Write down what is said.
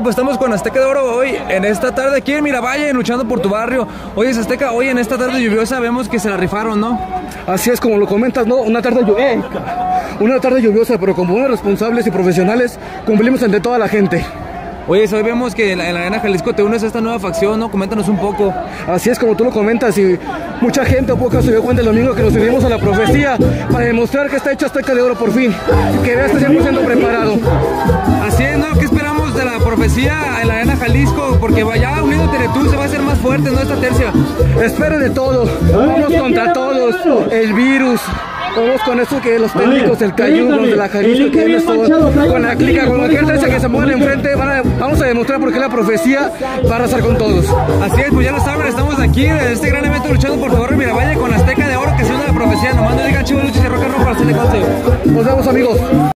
pues estamos con Azteca de Oro hoy, en esta tarde aquí en Miravalle, luchando por tu barrio. Oye, Azteca, hoy en esta tarde lluviosa vemos que se la rifaron, ¿no? Así es, como lo comentas, ¿no? Una tarde lluviosa, pero como buenos responsables y profesionales, cumplimos ante toda la gente. Oye, hoy vemos que en la Arena Jalisco te unes a esta nueva facción, ¿no? Coméntanos un poco. Así es, como tú lo comentas, y mucha gente o poca se dio cuenta el domingo que nos unimos a la profecía para demostrar que está hecho Azteca de Oro por fin, que ya está 100% preparado. Así es, ¿no? ¿Qué esperamos de la profecía en la Arena Jalisco? Porque vaya uniendo Teletún, se va a hacer más fuerte, ¿no? Esta tercia. Esperen de todo, vamos contra todos, el virus. Vamos con eso que los técnicos del Cayú, los de la Jalisco, que viene con la clica, con cualquier tercia que se mueva enfrente, vamos a demostrar por qué la profecía va a arrasar con todos. Así es, pues ya lo saben, estamos aquí en este gran evento luchando por tu barrio Miravalle con Azteca de Oro, que se une a la profecía. Nomás no digan Chivo Luchas y Rock and Roll para hacerle conte. Nos vemos, amigos.